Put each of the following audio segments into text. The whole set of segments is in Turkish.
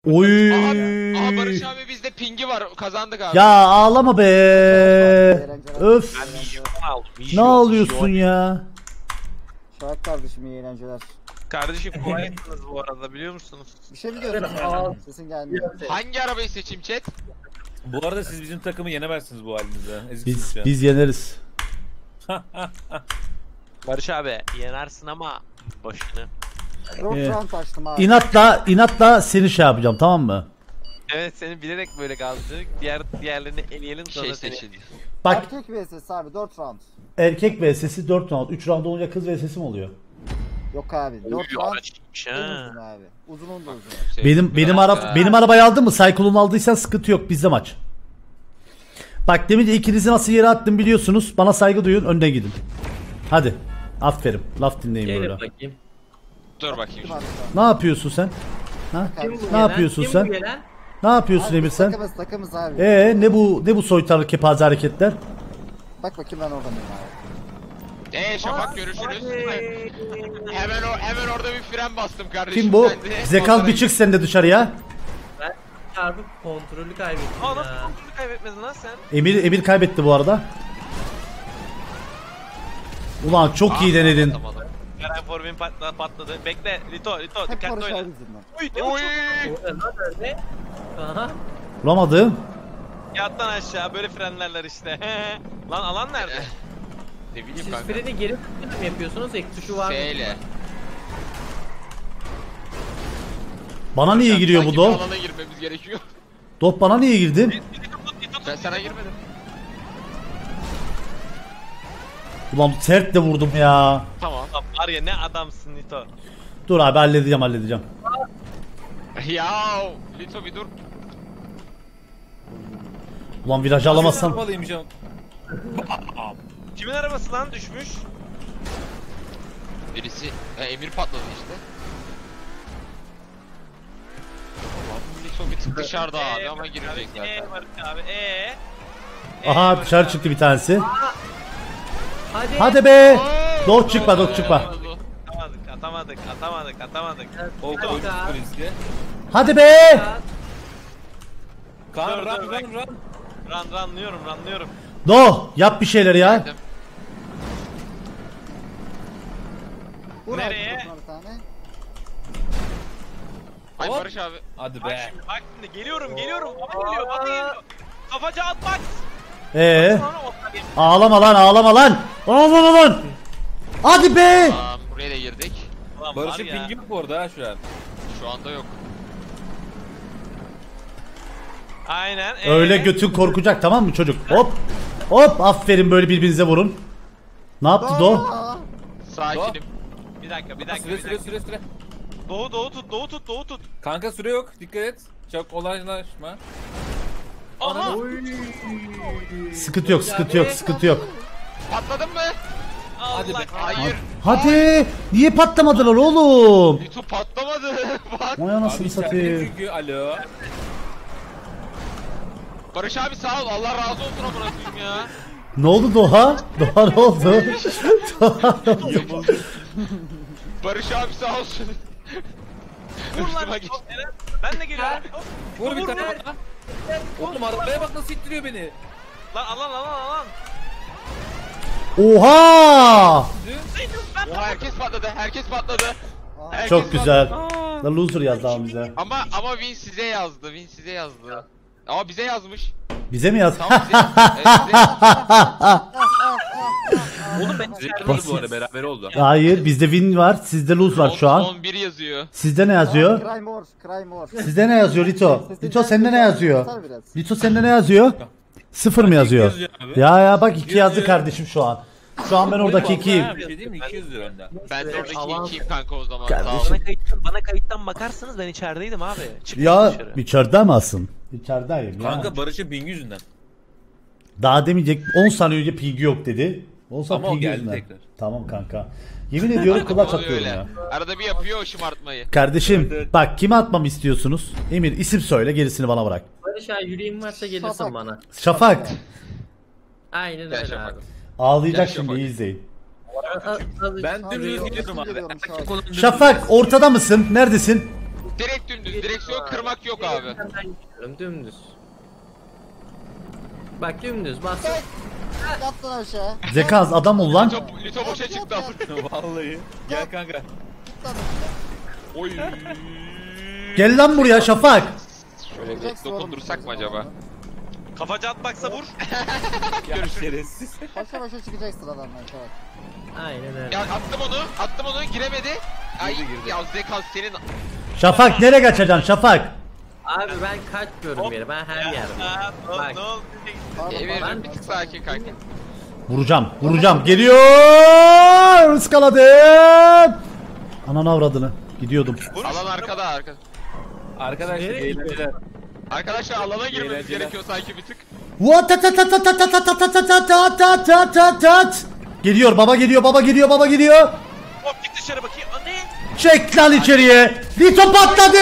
Oy. Aha Barış abi bizde pingi var, kazandık abi. Ya ağlama be. Öf. Ben milyondan aldım. Ne ağlıyorsun ya? Şarap kardeşim iyi eğlenceler. Kardeşim kolaysınız bu arada biliyor musunuz? Bir şey mi diyorsun? Sesin gelmiyor. Hangi arabayı seçeyim chat? Bu arada siz bizim takımı yenemezsiniz bu halinizde. Eziksiniz Biz şu an. biz yeneriz. Barış abi yenersin ama boşuna. Round açtım abi. İnatla seni şey yapacağım, tamam mı? Evet seni bilerek böyle kazdık. Diğerlerini eleyelim sonra Şey seni. seçildi. Bak, Erkek vs abi 4 round. erkek vs'si 4 round. 3 round olunca kız vs'si mi oluyor? Yok abi 4 Uy, round araçmış en ha. uzun abi. Uzunun da uzun. Benim arabayı aldın mı? Cycle'unu aldıysan sıkıntı yok, bizde maç. Bak demin de ikinizi nasıl yere attım biliyorsunuz. Bana saygı duyun, önden gidin. Hadi. Aferin. Laf dinleyin Gelin böyle. bakayım. Dur bakayım. Kim abi Ne yapıyorsun sen? Ha? Kim bu Ne gelen? yapıyorsun Kim sen? bu gelen? Ne yapıyorsun Emir sen? Takımız abi. Ne bu soytarı kepaze hareketler? Bak bakayım ben orada mıyım abi. Şafak görüşürüz. Hemen orada bir fren bastım kardeşim. Kim bu? Ben de Zekal motora bir çık sen de dışarıya. Ben çarpıp kontrolü kaybettim Aa nasıl ya. kontrolü kaybetmedin lan sen? Emir kaybetti bu arada. Ulan çok iyi denedin. Atamadım. Garen Forbin patladı. Bekle Lito Hep dikkatli Barış oyna. abi yüzünden. Uy ne Oy. uçuyor? Orada nerede? Aha. Bulamadım. Yattan aşağı böyle frenlerler işte. Lan alan nerede? Ne bileyim Siz kanka. freni geri mi yapıyorsunuz? Ek tuşu var mı? S ile. Bana niye giriyor bu Sanki do? bir alana girmemiz gerekiyor. Dop bana niye girdin? Lito Ben sana girmedim. Ulan sert de vurdum ya. Tamam. Var ya ne adamsın Lito. Dur abi halledeceğim. Ya Lito bir dur. Ulan viraj alamazsam. Arabalıymış ama. Kimin arabası lan düşmüş? Birisi Emir patladı işte. Tamam. Lito bir tık dışarıda abi ama girecek zaten. Barış abi Aha dışarı çıktı bir tanesi. Hadi. Hadi be. Dok çıkma. Atamadık. O koyduk bu riski. Hadi be. Kaan Dur, run dur, run. Ranlıyorum. Do yap bir şeyler ya. Geldim. Vur abi Nereye? kafana bir tane. Ay Hop. Barış abi. Hadi Bak be. şimdi geliyorum. Bana geliyor. Kafaca at bak. Sonra Ağlama lan. Hadi be. Tamam buraya da girdik. Ulan var Barış'ın ya. pingi yok bu arada ha şu an. Şu anda yok. Aynen. Öyle götün korkacak, tamam mı çocuk? Hop aferin, böyle birbirinize vurun. Ne yaptı Do? Aa! Sakinim. Bir dakika. Süre. Doğu tut. Kanka süre yok, dikkat et. Çok olaylaşma. Aha. Sıkıntı yok. Patladın mı? Hadi be. Hayır. Hadi. Niye patlamadılar oğlum? Lito patlamadı. Bak. Vay Abi anasını içeride satayım. çünkü alo. Barış abi sağ ol. Allah razı olsun amına koyayım ya. Ne oldu Doğa? Doğa ne oldu? Barış abi sağ olsun. Vur lan. Üstüme geç. Eren, ben de geliyorum. Vur bir Vur, tane vur. bana. Oğlum arabaya bak nasıl ittiriyor beni. Lan alan. Oha! Oha herkes patladı. Herkes Çok güzel. Aa. Da loser yazdı abi bize. Ama Win size yazdı. Ama bize yazmış. Bize mi yazdı? Tamam bize. Evet, bize. Oğlum ben Zevkli bu arada beraber oldu. Hayır, bizde win var, sizde lose var şu an. 11 yazıyor. Sizde ne yazıyor? Cry more. Sizde ne yazıyor Lito? Lito sende ne yazıyor? Tutar biraz. Lito sende ne yazıyor? 0 mı yazıyor? yazıyor abi. Ya bak 2 yazdı yazıyor. kardeşim şu an. Şu an ben oradaki 2'yim. Bir şey değil mi? 200 lira önde. Ben de oradaki Avans. ikiyim kanka o zaman. Kardeşim. Sağ ol. Bana kayıttan bakarsanız ben içerideydim abi. Çıktım Ya dışarı. içeride misin? İçerideyim ya. Kanka Barış'ın pingi yüzünden. Daha demeyecek 10 saniye önce pingi yok dedi. 10 saniye Ama o pingi geldi yüzünden. tekrar. Tamam kanka. Yemin ediyorum kulaç Oluyor atıyorum öyle. ya. Arada bir yapıyor o şımartmayı. Kardeşim Evet. bak kime atmamı istiyorsunuz? Emir isim söyle, gerisini bana bırak. Barış abi yüreğin varsa gelirsin Şafak. bana. Şafak. Aynen Gel öyle Şafak. abi. Ağlayacak Gel şimdi, Şafak. iyi izleyin. Ben dümdüz Abi, gidiyorum abi. geliyorum şu an. Erkek olan dümdüz. Şafak ortada mısın? Neredesin? Direkt dümdüz. Direksiyon kırmak yok abi. Ben gidiyorum dümdüz. Bak dümdüz bas. Yat lan aşağı. Zekans adam ol lan. Lito boşa çıktı abi. Vallahi. Gel kanka. Git lan. Oy. Gel lan buraya Şafak. Şöyle bir dokundursak mı acaba? Kafaca atmaksa vur. Ya şerefsiz. Başa başa çıkacaksın adamdan Şafak. Aynen öyle. Ya attım onu giremedi. Ay ya Zekans senin Şafak nereye kaçacaksın Şafak? Abi ben kaçmıyorum yere. Ben her yerde. Bak. Ne oldu? Pardon, Emir'cim bir tık sakin kanka. Vuracağım. Geliyor. Iskaladım. Ananı avradını. Gidiyordum. Alan arkada. Arkadaşlar Nereye eğlenceler. Arkadaşlar alana girmemiz Eğlenceler. gerekiyor sanki bir tık. What tat tat tat tat tat tat tat tat tat tat tat tat. Geliyor baba geliyor. Hop git dışarı bakayım. Aa, ne? Çek lan içeriye. Lito patladı.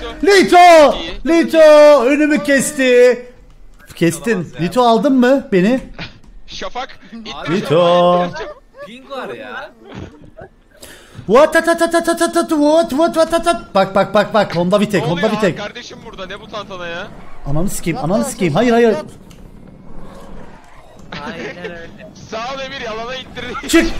Lito önümü kesti. Kestin. Lito aldın mı beni? Şafak. Lito. Ping var ya. What tat tat tat tat tat what. Bak. Honda Vitek. Kardeşim burada ne bu tantana ya? Ananı sikeyim. Hayır. Aynen öyle. Sağ ol Emir yalana ittirdin. Çık.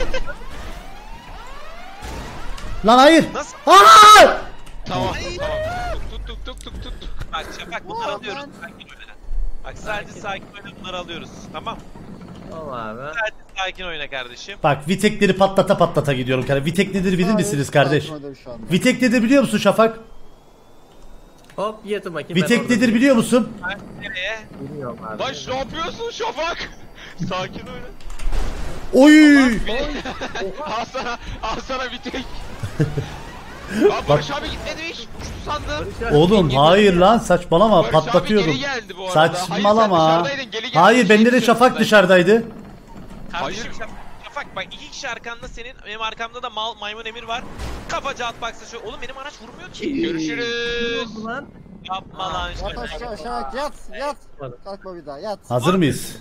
Lan hayır. Nasıl? Aa! Tamam. Tuk. Bak Şafak bunları Ulan alıyoruz. ben- Sakin oyna. Bak sadece sakin oyna bunları alıyoruz. Tamam. Tamam abi. Sadece sakin oyna kardeşim. Bak Vitekleri patlata gidiyorum. Vitek nedir bilir misiniz kardeş? Saçma şu anda. Vitek nedir biliyor musun Şafak? Hop yatın bakayım. Vitek nedir biliyor musun? Nereye? Bilmiyorum abi. Lan ne yapıyorsun Şafak? Sakin oyna. Oy! Al sana bir tek. Lan Barış abi gitmedi hiç. Uçtu sandım. Oğlum hayır lan saçmalama Barış patlatıyorum. abi geri geldi bu arada. Saçmalama. Hayır, sen dışarıdaydın, geri geldin. Hayır bende de Şafak dışarıdaydı. Kardeşim Hayır. Şafak bak iki kişi arkanda senin. Benim arkamda da maymun Emir var. Kafaca atmaksa şöyle. Oğlum benim araç vurmuyor ki. Görüşürüz. Lan. Yapma lan Yat Şafak. aşağı Şafak yat. Kalkma bir daha yat. Hazır mıyız?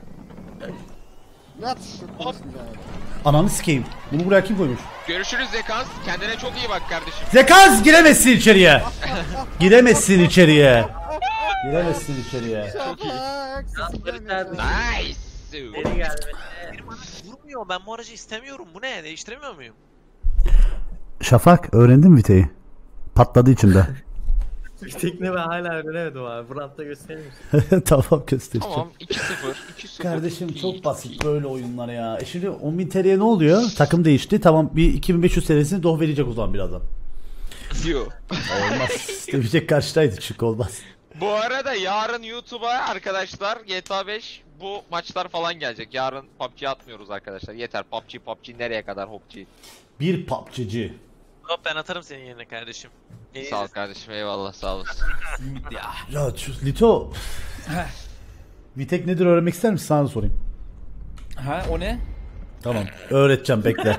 Yat. Konuşmayacağım. Ananı sikeyim. Bunu buraya kim koymuş? Görüşürüz Zekans. Kendine çok iyi bak kardeşim. Zekans giremezsin içeriye. Giremezsin içeriye. Şafak. Nice. Geri geldi. Benim araç vurmuyor. Ben bu aracı istemiyorum. Bu ne? Değiştiremiyor muyum? Şafak öğrendin Vite'yi. Patladı içimde. Tekne ben hala öğrenemedim abi. Fırlatta gösterir misin? Tamam göstereceğim. Tamam 2-0. Kardeşim çok basit böyle oyunlar ya. Şimdi 10.000 TL'ye ne oluyor? Takım değişti. Tamam bir 2500 TL'sini Doh verecek o zaman birazdan. Yok. Olmaz. İstemeyecek karşıdaydı çünkü olmaz. Bu arada yarın YouTube'a arkadaşlar GTA 5 bu maçlar falan gelecek. Yarın PUBG atmıyoruz arkadaşlar. Yeter PUBG nereye kadar hopçi. Bir PUBG'ci. Hop ben atarım senin yerine kardeşim. Sağ ol kardeşim eyvallah sağ olasın. Ya şu Lito. Vitek nedir öğrenmek ister misin? Sana da sorayım. Ha o ne? Tamam. Öğreteceğim bekle.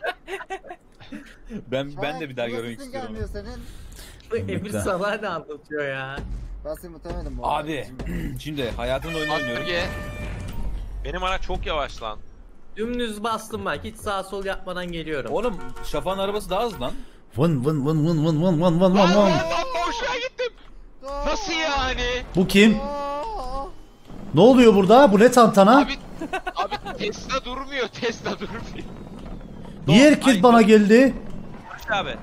Ben de bir daha görmek istiyorum. Gelmiyor senin. Emir Sabah ne anlatıyor ya? Ben seni mutemedim bu arada. Abi şimdi hayatın oyunu oynuyorum. Atölye. Benim araç çok yavaş lan. Dümdüz bastım bak. Hiç sağ sol yapmadan geliyorum. Oğlum Şafak'ın arabası daha hızlı lan. Vın. Lan boşluğa gittim. Nasıl yani? Bu kim? Ne oluyor burada? Bu ne tantana? Abi Tesla durmuyor. Niye herkes bana geldi? Barış abi.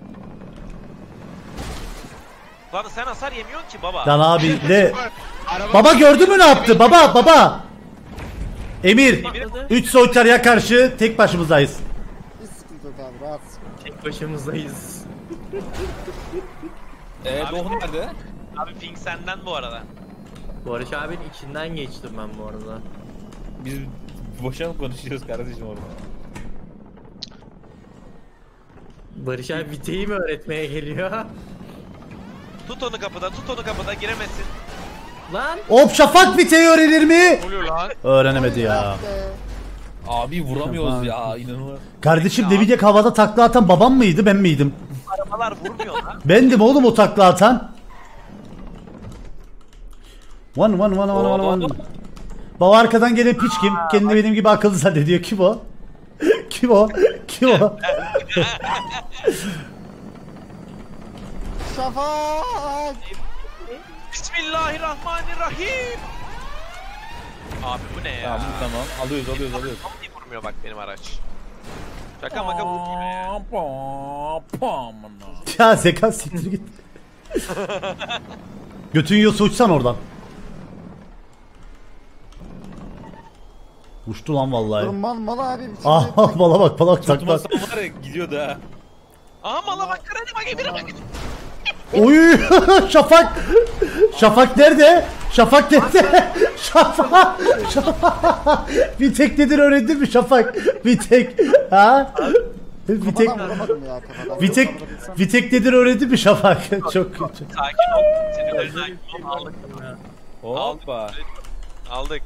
Lan sen hasar yemiyorsun ki baba. Lan abi ne? Araba- Baba gördün mü ne yaptı? Baba. Emir. 3 soytarıya karşı tek başımızdayız. Hiç sıkıntı yok abi rahat. Tek başımızdayız. Doğu nerede? Abi ping senden bu arada. Barış abinin içinden geçtim ben bu arada. Biz boşa mı konuşuyoruz kardeşim orada? Barış abi viteyi mi öğretmeye geliyor? Tut onu kapıda giremezsin. Lan! Hop Şafak Vite'yi öğrenir mi? Ne oluyor lan? Öğrenemedi ya. Abi vuramıyoruz Şafak. ya inanılmaz. Kardeşim Devitek havada takla atan babam mıydı ben miydim? Arabalar vurmuyor lan. Bendim oğlum o takla atan. One. Baba arkadan gelen piç kim? Kendini benim gibi akıllı zannediyor. Kim o? Kim o? Şafak. Bismillahirrahmanirrahim. Abi bu ne ya? Tamam. Alıyoruz. Vallahi vurmuyor bak benim araç. Şaka maka vurmuyor ya. Ya Zekan siktir git. Götün yiyorsa uçsan oradan. Uçtu lan vallahi. Durun mal abi. bir şey Ah yok. bala bak saklan. Tutmasam var ya gidiyordu ha. Aha mala bak kredi bak emire bak. Oy Şafak. Şafak nerede? Şafak nerede? Şafak. Bir tek nedir öğrendin mi Şafak? Bir tek. Ha? Bir tek. Kafadan vuramadım ya kafadan. Bir tek nedir öğrendin mi Şafak? Çok kötü. Sakin ol. Sinirlerini sakin ol. Aldık. Hoppa. Aldık.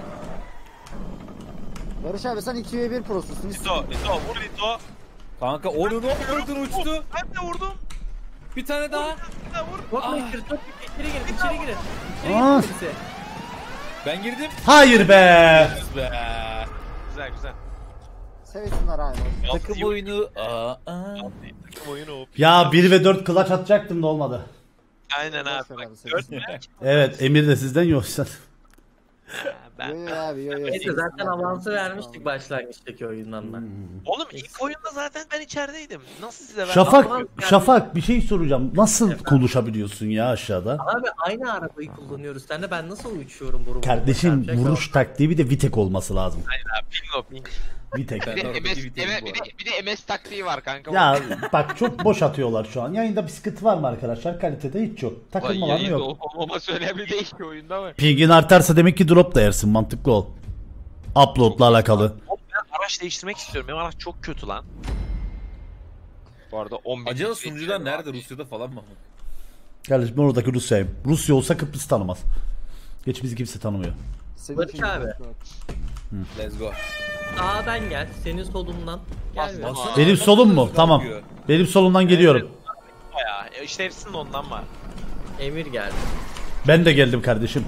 Barış abi sen 2v1 prosusun. Lito vur Lito. Kanka onu ne yapıyordun uçtu. Ben de vurdum. Bir tane daha. Bir de vur. Bakma içeri girin. İçeri girin. Aa. Ben girdim. Hayır be. Be. Güzel. Sevsinler abi. Takım oyunu. Takım oyunu OP. Ya 1 ve 4 clutch atacaktım da olmadı. Aynen abi. Boş ver Bak, abi, sen. 4 mü? Evet Emir de sizden yoksa. Ben. Yo abi yo. Neyse zaten avansı vermiştik başlangıçtaki oyundan ben. Oğlum ilk oyunda zaten ben içerideydim. Nasıl size ben? Şafak bir şey soracağım. Nasıl konuşabiliyorsun ya aşağıda? Abi aynı arabayı kullanıyoruz. Sen de ben nasıl uçuyorum bu Kardeşim vuruş taktiği bir de Vitek olması lazım. Aynen abi. Ping o ping. Vitek. Bir de, oradaki MS, biterim bu bir de MS taktiği var kanka. Ya bak çok boş atıyorlar şu an. Yayında bir sıkıntı var mı arkadaşlar? Kalitede hiç yok. Takılmalar mı yok? Olmaması önemli değil ki oyunda var. Pingin artarsa demek ki drop da yersin. Mantıklı ol. Upload'la alakalı. Oğlum ben araç değiştirmek istiyorum. Benim araç çok kötü lan. Bu arada 10.000. Acaba sunucular nerede? Rusya'da falan mı? Kardeşim ben oradaki Rusya'yım. Rusya olsa Kıbrıs tanımaz. Geç bizi kimse tanımıyor. Senin Barış için abi. Let's go. Sağdan gel. Senin solundan. Gel. Basma. biraz. Benim solum mu? Tamam. Benim solumdan geliyorum. Ya işte hepsinin ondan var. Emir geldi. Ben de geldim kardeşim.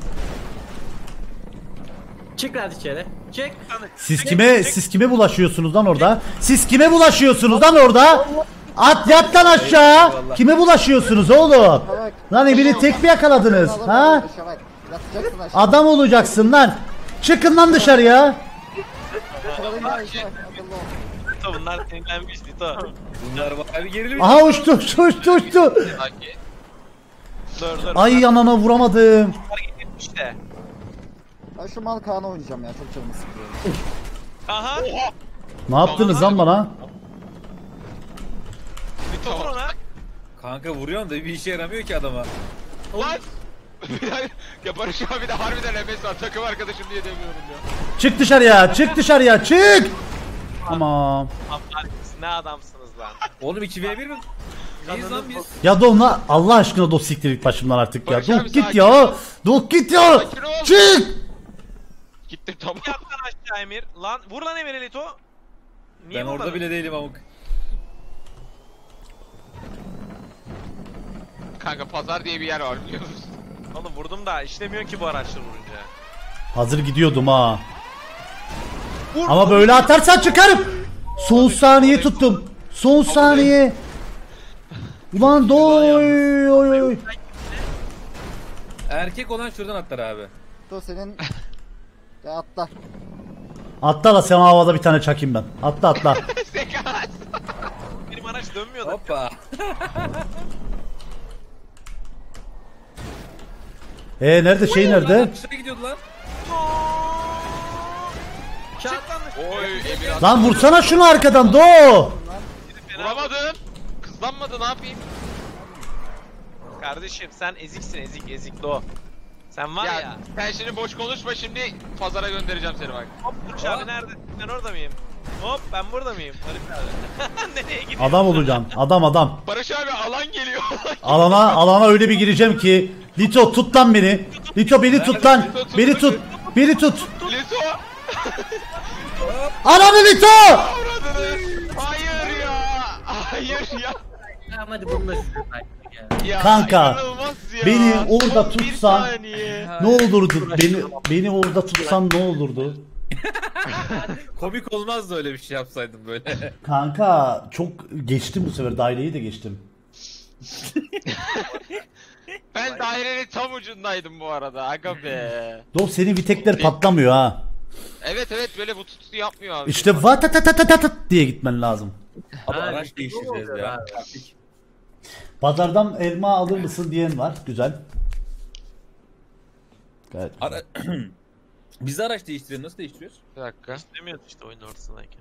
Çık hadi içeri. Çık. Siz kime bulaşıyorsunuz lan orada? Siz kime bulaşıyorsunuz lan orada? At yat lan aşağı. Kime bulaşıyorsunuz oğlum? Lan Emir'i tek mi yakaladınız? Ha? Şafak. Yatacaksın aşağı. Adam olacaksın lan. Çıkın lan dışarıya. Yakaladın ya Şafak. Akıllı ol. Lito bunlar sinirlenmiş Lito. Bunlar var. Bir gerilim. Aha uçtu. Sanki. Dur. Ay anana vuramadım. Bunlar gitmiş de. Ben şu mal Kaan'a oynayacağım ya. Çok canımı sıkıyor. Aha. Ne yaptınız lan bana? Lito vur ona. Kanka vuruyorsun da bir işe yaramıyor ki adama. Lan! Ya Barış abi de harbiden MS var. Takım arkadaşım diye demiyorum ya. Çık dışarıya çık. Tamam. Abi siz ne adamsınız lan. Oğlum 2v1 mi? Neyiz lan biz? Ya Doğ Allah aşkına Doğ siktir git başımdan artık ya. Barış abi, Doğ git sakin ya. ol. Doğ git ya. Sakin ol. Çık. Gittim tamam. Yat lan aşağı Emir. Lan vur lan Emir'e Lito. Niye Ben orada vurmadın? bile değilim amık. Kanka pazar diye bir yer var biliyor musun? Oğlum vurdum da işlemiyor ki bu araçlar vurunca. Hazır gidiyordum ha. Ama böyle atarsan çıkarım. Son saniye tuttum. Son saniye. Ulan oy. Erkek olan şuradan atlar abi. Dur senin. Ya atla. Atla la sen havada bir tane çakayım ben. Atla. Sekans. Benim araç dönmüyor da. Hoppa. Nerede şey nerede? Dışarı gidiyordu lan. Çık lan. Oy Emir Lan vursana şunu arkadan Doğ. vuramadın. Kızlanmadı ne yapayım? Kardeşim sen eziksin ezik do. Sen var ya. Sen şimdi boş konuşma şimdi pazara göndereceğim seni bak. Hop Burç abi nerede? Ben orada mıyım? Hop ben burada mıyım? Barış abi. Nereye gidiyorsun? Adam olacaksın. Adam. Barış abi alan geliyor. Alana öyle bir gireceğim ki. Lito tut lan beni. Lito beni tut lan. Beni tut. Lito. Ananı Lito. Avradınız. Hayır ya. Tamam hadi bunu da size Ya Kanka, inanılmaz ya. beni orada Son bir tutsan- saniye. Ne olurdu? Beni orada tutsan ne olurdu? Komik olmazdı öyle bir şey yapsaydım böyle. Kanka çok geçtim bu sefer. Daireyi de geçtim. Ben dairenin tam ucundaydım bu arada. Aga be. Doğru senin vitekler patlamıyor ha. Evet böyle bu tutu yapmıyor abi. İşte vatatatatatatat diye gitmen lazım. Abi Ha, araç işte değiştireceğiz bu ya. oluyor Pazardan elma alır mısın diyen var. Güzel. Gayet güzel. Ara... Biz de araç değiştirelim. Nasıl değiştiriyoruz? Bir dakika. Demiyoruz işte oyunun ortasındayken.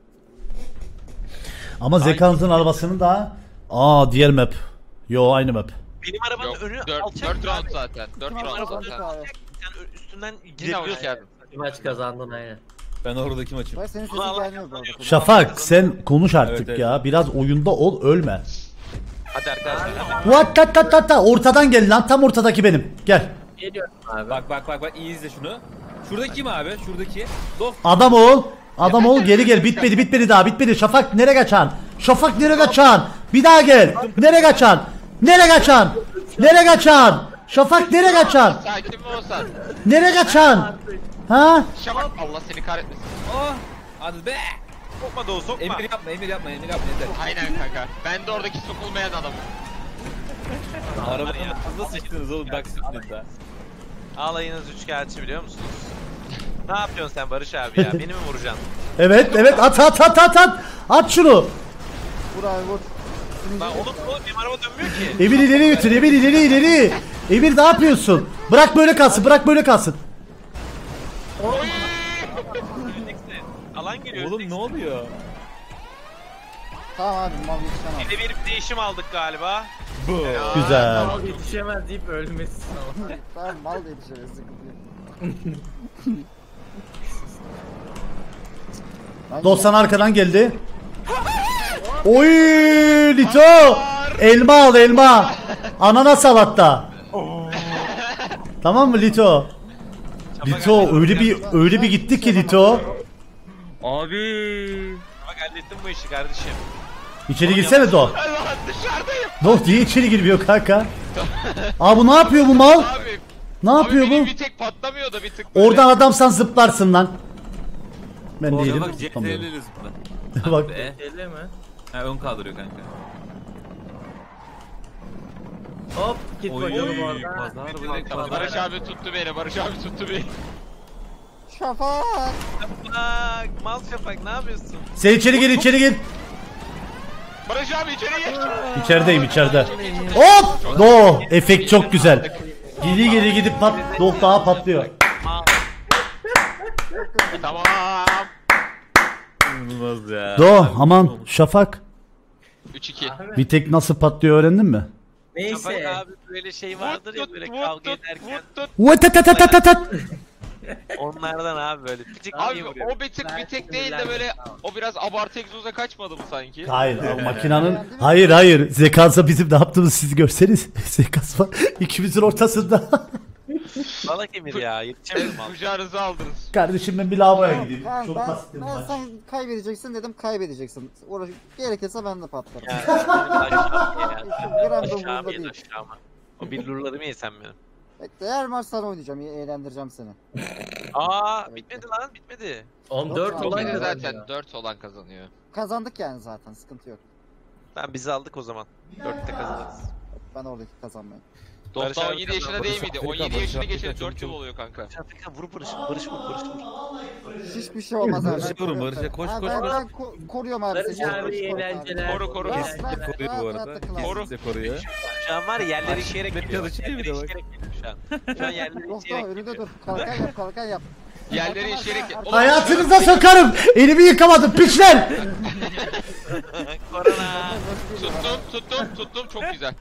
Ama Zekans'ın arabasının da diğer map. Yo aynı map. Benim arabanın Yok önü 4 alçak. round zaten. 4 Kim round araba zaten. abi? Sen üstünden Yine hoş girebiliyorsun. geldin. Bir maç kazandın aynen. Ben oradaki maçım. Bak senin sesin Ulan, gelmiyor bu arada. Şafak sen konuş artık Evet. ya. Biraz oyunda ol ölme. Hadi arkadaşlar. What ortadan gel lan. Tam ortadaki benim. Gel. Geliyorum abi. Bak iyi izle şunu. Şuradaki kim abi? Şuradaki. Dof. Adam ol. Adam ol geri gel. Bitmedi daha. Bitmedi. Şafak nereye kaçan? Şafak nereye kaçan? Bir daha gel. Nereye kaçan? Nereye kaçan? Nereye kaçan? Şafak nereye kaçan? Sakin mi olsan? Nereye kaçan? Ha? Şabak Allah seni kahretmesin. Oh. Hadi be. Sokma Doğu sokma. Emir yapma yeter. Aynen kanka. Ben de oradaki sokulmayan adamım. Arabanın hızlı sıçtınız oğlum bak sıçtınız da. Alayınız üçkağıtçı biliyor musunuz? Ne yapıyorsun sen Barış abi ya? Beni mi vuracaksın? Evet at. At şunu. Vur abi vur. Lan oğlum benim araba dönmüyor ki. Emir ileri götür. Emir ileri. Emir ne yapıyorsun? Bırak böyle kalsın. Alan geliyor. Oğlum ne oluyor? Tamam abi mal yetişemez. Yine bir değişim aldık galiba. Bu. Güzel. Al yetişemez deyip ölmesin ama. Tamam mal da yetişemez sıkıntı yok. Ben 90 arkadan geldi. Oy Lito. Elma. Ananas al hatta. Tamam mı Lito? Lito öyle bir gitti ki Lito. Abi. Bak hallettim bu işi kardeşim. İçeri girsene Do. Allah dışarıdayım. Do diye içeri girmiyor kanka. Abi bu ne yapıyor bu mal? Abi. Ne Abi yapıyor benim bu? bir tek patlamıyor da bir tık böyle. Oradan adamsan zıplarsın lan. Ben değilim. Bak Tutamıyorum. CTRL'leri zıpla. Bak. Deli mi? Ha ön kaldırıyor kanka. Hop git Oy, bakalım orada. pazar Direkt pazar. Barış abi tuttu beni. Şafak. Bak mal şafak ne yapıyorsun? Sen içeri gir. Barış abi içeri geç. İçerideyim. Hop! Do! Efekt çok güzel. Geri gidip Do daha patlıyor. Tamam. İnanılmaz ya. Do aman Şafak. 3-2. Bir tek nasıl patlıyor öğrendin mi? Şafak Neyse. abi böyle şey vardır ya böyle kavga ederken. Vatatatatatatat. Onlardan abi böyle küçük Abi şey vuruyor. o bir tek değil de böyle o biraz abartı egzoza kaçmadı mı sanki? Hayır o makinanın hayır Zekansa bizim ne yaptığımızı siz görseniz Zekans var ikimizin ortasında. Salak Emir ya yetişemedim abi. Kucağınıza aldınız. Kardeşim ben bir lavaboya gideyim. Ben, Çok ben, basit ben, bir maç. sen kaybedeceksin dedim kaybedeceksin. Uğraş gerekirse ben de patlarım. Ya benim aşağım ya. Gram da Aşağım umurumda yedi değil. aşağıma. O bir lurladı mı yesen benim? Bekle her maç sana oynayacağım, eğlendireceğim seni. Aa bitmedi lan bitmedi. 14 Yok, olan Yine kazandı. zaten 4 olan kazanıyor. Kazandık yani zaten, sıkıntı yok. Tamam bizi aldık o zaman. 4'te kazanırız. Ben oradaki kazanmayı. Barış Dostlar abi 17 yaşında kazandı. değil miydi? Barış 17 abi, yaşını Barış abi, geçeli çok 4 yıl çok. oluyor kanka. Şafika vur Barış vur. Hiçbir şey olmaz abi. Barış'a ben koruyorum vurun, Barış'a seni. koş, Ha, koş, ben, koş. ben koruyorum abi Barış seni. abi Koru abi. eğlenceler. Koru, koru. Ben- Sizi ben- koruyor bu rahat arada. takıl abi. Koru. Sizi koruyor. Şu an var ya yerleri işeyerek Bekle, geliyor. çalışıyor bir Yerleri de bak. işeyerek geliyor şu an. Şu an yerleri Yok işeyerek önünde geliyor. dur. Kalkan yap. Yerleri işeyerek... Oğlum, Hayatınıza sokarım. Elimi yıkamadım piçler. Korona. Tuttum çok güzel.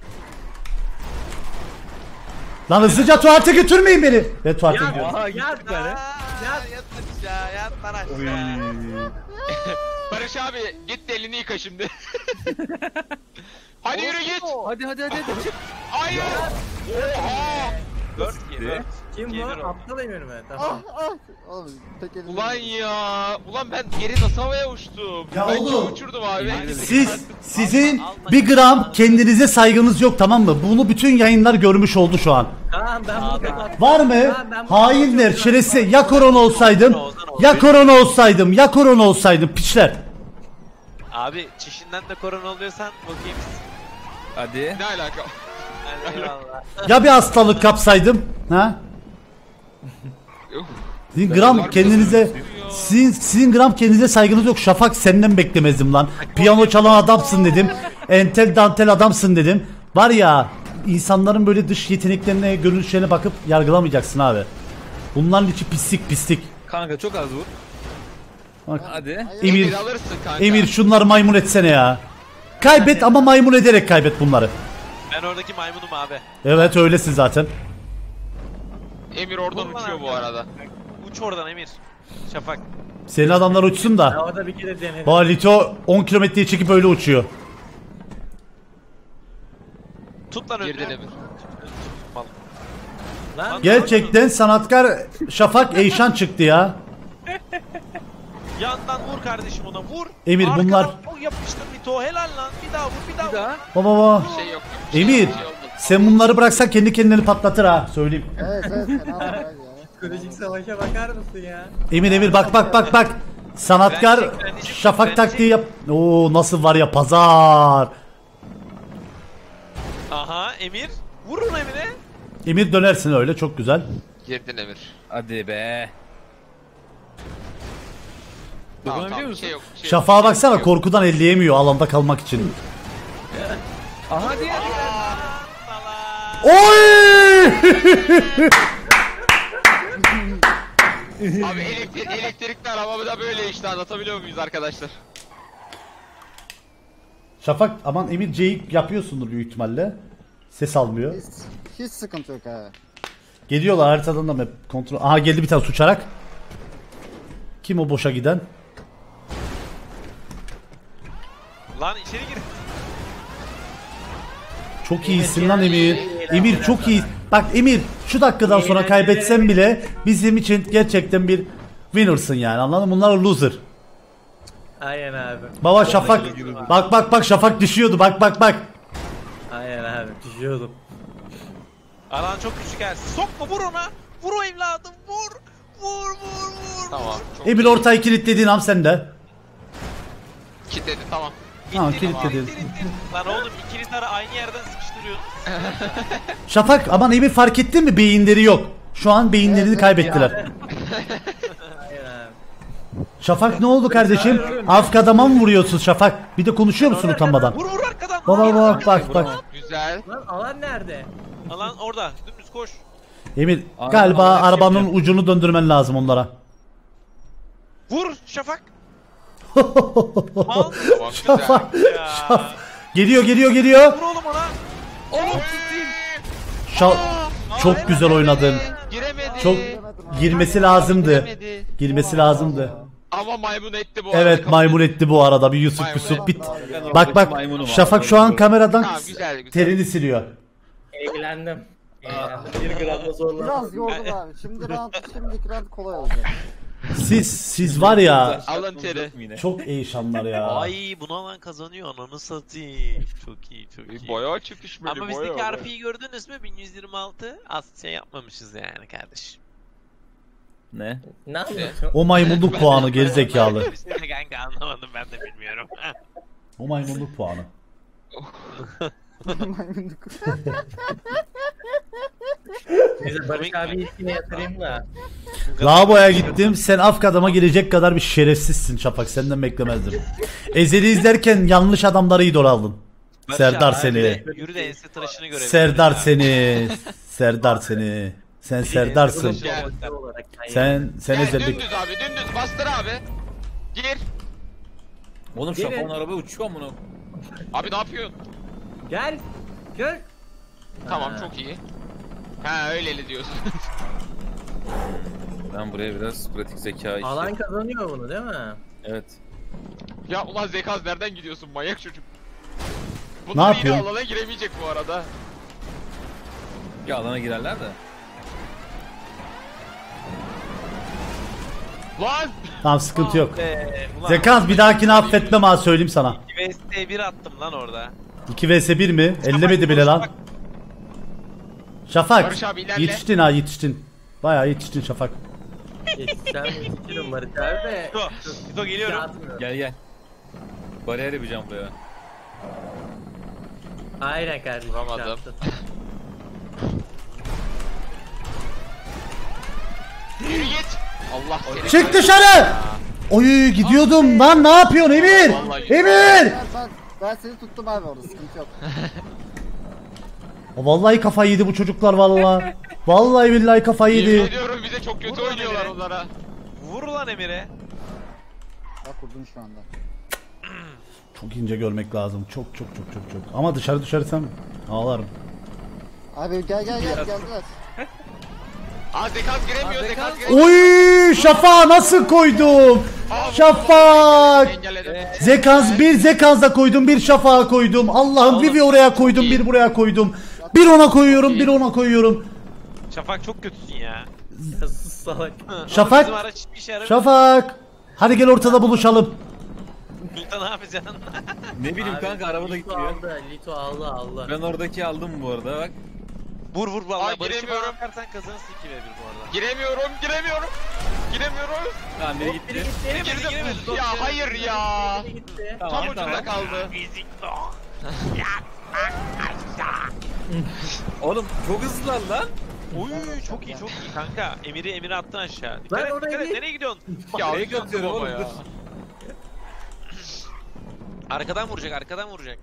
Lan hızlıca tuvalete götürmeyin beni. Ben tuvalete gidiyorum. Aha Yat gittik tane. Yat aşağı yat lan aşağı. Barış abi git de elini yıka şimdi. Hadi yürü git. Hadi. Hayır. Oha. 4 2 Kim bu? Gelir o. Aptal Emir mi? Ah Tamam. Oğlum tek elimle. Ulan ya. Ulan ben geri nasıl havaya uçtum? Ya Ben oğlum. çok uçurdum abi. Sizin bir gram kendinize saygınız yok tamam mı? Bunu bütün yayınlar görmüş oldu şu an. Tamam ben bunu kapattım. Var mı? Tamam, ben bunu Hainler, kapatıyorum. şerefsiz. Ya korona olsaydım. Ya korona olsaydım piçler. Abi çişinden de korona oluyorsan bakayım. Hadi. Ne alaka? Hadi eyvallah. Ya bir hastalık kapsaydım? Ha? Sizin gram kendinize sizin gram kendinize saygınız yok. Şafak senden beklemezdim lan. Piyano çalan adamsın dedim. Entel dantel adamsın dedim. Var ya insanların böyle dış yeteneklerine, görünüşlerine bakıp yargılamayacaksın abi. Bunların içi pislik. Kanka çok az vur. Bak. Hadi. Emir, alırsın kanka. Emir şunları maymun etsene ya. Kaybet ama maymun ederek kaybet bunları. Ben oradaki maymunum abi. Evet öylesin zaten. Emir oradan Vur lan uçuyor bu abi. arada. Uç oradan Emir. Şafak. Senin adamlar uçsun da. Havada bir kere denedim. Baba Lito 10 kilometreyi çekip öyle uçuyor. Tut lan Girdin önüne. Emir. Lan Gerçekten sanatkar Şafak Eyşan çıktı ya. Yandan vur kardeşim ona vur. Emir, Arkadan bunlar- o yapıştır Lito helal lan. Bir daha vur bir daha vur. Baba. Bir şey yok. Emir Bir şey olmadı. sen bunları bıraksan kendi kendini patlatır ha söyleyeyim. Evet fena var ya. psikolojik savaşa bakar mısın ya? Emir bak. Sanatkar Frenecik, Şafak frenecik. taktiği yap. Oo nasıl var ya pazar. Aha Emir. Vurun Emir'e. Emir dönersin öyle çok güzel. Girdin Emir. Hadi be. Dokunabiliyor bir musun? şey yok. bir şey yok, Şafak'a bir şey baksana yok. korkudan elleyemiyor alanda kalmak için. Aha hadi. Salak. Oy! Abi elektrikli araba da böyle işte anlatabiliyor muyuz arkadaşlar? Şafak aman Emir C'yi yapıyorsundur büyük ihtimalle. Ses almıyor. Hiç sıkıntı yok ha. Geliyorlar haritadan da map kontrol. Aha geldi bir tane uçarak. Kim o boşa giden? Lan içeri gir. Çok iyisin lan Emir. Emir çok iyi. Bak Emir şu dakikadan sonra kaybetsen bile bizim için gerçekten bir winner'sın yani anladın mı? Bunlar loser. Aynen abi. Baba Şafak bak Şafak düşüyordu bak. Aynen abi. Düşüyordum. Alan çok küçük gelsin. Sokma vur ona. Vur o evladım vur. Vur. Tamam. Çok Emir iyi. ortayı kilitlediğin an sende. Kilitledi tamam. Tamam İttir, kilitledin. ittir. Lan oğlum ikili tara aynı yerden sıkıştırıyorsun. Şafak aman Emir fark ettin mi beyinleri yok. Şu an beyinlerini kaybettiler. Aynen abi. Şafak ne oldu kardeşim? Afkadama mı vuruyorsun Şafak? Bir de konuşuyor musun utanmadan? Vur arkadan. Baba bak. Güzel. Lan alan nerede? Alan orada. Dümdüz koş. Emir Aa, galiba aa, arabanın yapıyor. ucunu döndürmen lazım onlara. Vur Şafak. Tamam güzel. Şafak. Ya. Geliyor. Vur oğlum ona. Çok güzel oynadın. Giremedi. Çok girmesi lazımdı. Giremedi. Girmesi lazımdı. Ama maymun etti bu arada. Evet maymun etti bu arada bir Yusuf Maymun Yusuf etti. bit. Ben Bak oradaki maymunum Şafak abi. şu an kameradan Tamam, güzel. terini siliyor. Eğlendim. Bir gramda zorlandım. Biraz yordum abi. Şimdiki round kolay olacak. Siz var ya Alın teri. Yine. çok eyşanlar ya. Ay bunu alan kazanıyor ananı satayım. Çok iyi. Bayağı çekişmeli Ama bayağı. bizdeki RP'yi gördünüz mü? 1126 az şey yapmamışız yani kardeş. Ne? Ne yapıyorsun? O maymunluk puanı gerizekalı. Biz de kanka anlamadım ben de bilmiyorum. O maymunluk puanı. Maymunluk. Neyse Barış abi ilkine yatırayım da. Lavaboya gittim. Sen Afkadam'a girecek kadar bir şerefsizsin Şafak. Senden beklemezdim. Ezeli izlerken yanlış adamları idol aldın. Barış Serdar abi, seni. Yürü de ense tıraşını görelim. Serdar seni. Serdar seni. Sen Serdarsın. Gel. Olarak Sen Gel ezellik. dümdüz abi dümdüz bastır abi. Gir. Oğlum Gelin. Şafak'ın araba uçuyor mu? Abi ne yapıyorsun? Gel. Gel. Tamam Ha. çok iyi. Ha öyleli diyorsun. Ben buraya biraz pratik zeka işte. Alan kazanıyor bunu değil mi? Evet. Ya ulan Zekaz nereden gidiyorsun manyak çocuk? Ne Bunlar yine yapıyorsun? alana giremeyecek bu arada. Ya alana girerler de. Lan! Tamam sıkıntı yok. Ulan, Zekans bir dahakini affetmem ha söyleyeyim sana. VST 1 attım lan orada. 2 vs 1 mi? Ellemedi bile lan. Şafak. Barış abi ilerle. Yetiştin ha yetiştin. Bayağı yetiştin Şafak. Yetişten yetişirim Barış abi de. Tito geliyorum. Atmıyorum. Gel. Bariyer yapacağım buraya. Aynen kardeşim. Vuramadım. yaptın. Yürü git. Allah seni. Çık dışarı. Oy gidiyordum lan, ne yapıyorsun Emir? Vallahi- Emir. Ben seni tuttum abi orada sıkıntı yok. Vallahi kafayı yedi bu çocuklar vallahi. Vallahi billahi kafayı Yemin yedi. ediyorum bize çok kötü Vur lan oynuyorlar Emir'e. onlara. Vur lan Emir'e. Bak vurdum şu anda. Çok ince görmek lazım. Çok. Ama dışarı düşersem ağlarım. Abi gel geldiler. Aa Zekans giremiyor, Zekans giremiyor. Oy Şafak nasıl koydum? Şafak. Engelledim. Zekans bir Zekans'a koydum, bir Şafak'a koydum. Allah'ım bir oraya koydum, bir buraya koydum. Bir ona koyuyorum, bir ona koyuyorum. Şafak çok kötüsün ya. Ya sus salak. Şafak. Bizim araç hiçbir işe yaramıyor. Şafak. Hadi gel ortada buluşalım. Burada ne yapacaksın? Ne bileyim kanka arabada Lito gitmiyor. aldı. Lito aldı. Ben oradaki aldım bu arada bak. Vur vallahi. Ay, Barış'ı giremiyorum. bakarsan kazanırsın 2v1 bu arada. Giremiyorum. Tamam biri gitti. Girdim. Ya hayır ya. Tam ucunda kaldı. Oğlum çok hızlılar lan. Oy çok iyi kanka. Emir'i attın aşağı. Lan Dikkat et, oraya dikkat et. git. Nereye gidiyorsun? Ya Nereye götürüyorum oğlum dur. Arkadan vuracak.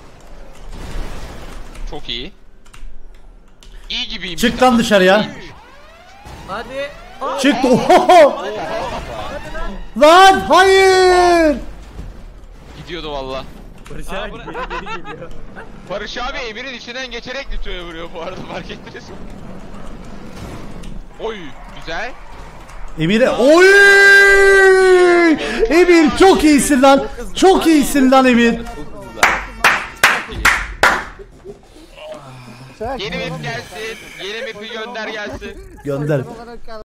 Çok iyi. İyi gibiyim. Çık lan dışarıya. Hadi. Çık. Oho. Lan hayır. Gidiyordu valla. Barış Aa, abi bura- geri geliyor. Barış abi Emir'in içinden geçerek Lito'ya vuruyor bu arada, fark ettiniz mi? Oy güzel. Emir'e oy! Emir çok iyisin lan. Çok iyisin lan Emir. Yeni map gelsin. Yeni map'i gönder gelsin. Gönder. Olarak